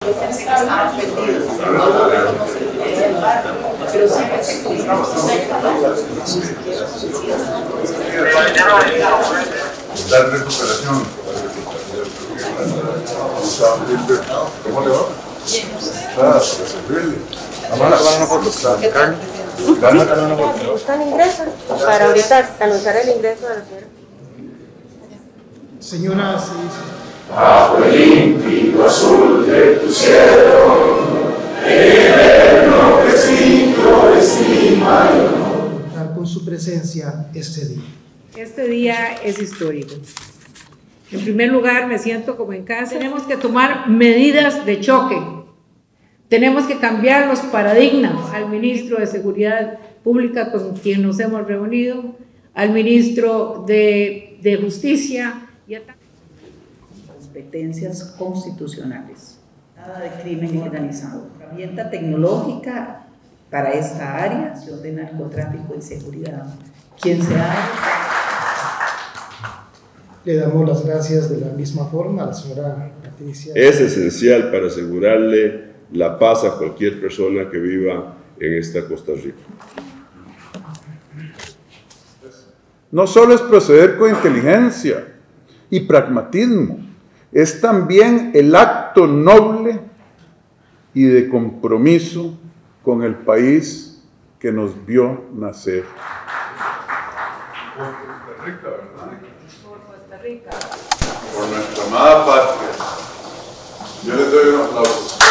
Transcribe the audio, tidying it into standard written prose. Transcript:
Dar recuperación. ¿Cómo le va? Claro, servirle. Vamos a una foto. ¿Están ingresos? Para ahorita anunciar el ingreso de la señora. Señoras Bajo el límpido azul de tu cielo, eterno estima y honor. con su presencia este día. Este día es histórico. En primer lugar, me siento como en casa. Tenemos que tomar medidas de choque. Tenemos que cambiar los paradigmas. Al ministro de Seguridad Pública, con quien nos hemos reunido, al ministro de Justicia y a competencias constitucionales. Nada de crimen organizado. Herramienta tecnológica para esta área de narcotráfico y seguridad. Quien sea. Le damos las gracias de la misma forma a la señora Patricia. Es esencial para asegurarle la paz a cualquier persona que viva en esta Costa Rica. No solo es proceder con inteligencia y pragmatismo, es también el acto noble y de compromiso con el país que nos vio nacer. Por Costa Rica, ¿verdad? por Costa Rica. Por nuestra amada patria. Yo les doy un aplauso.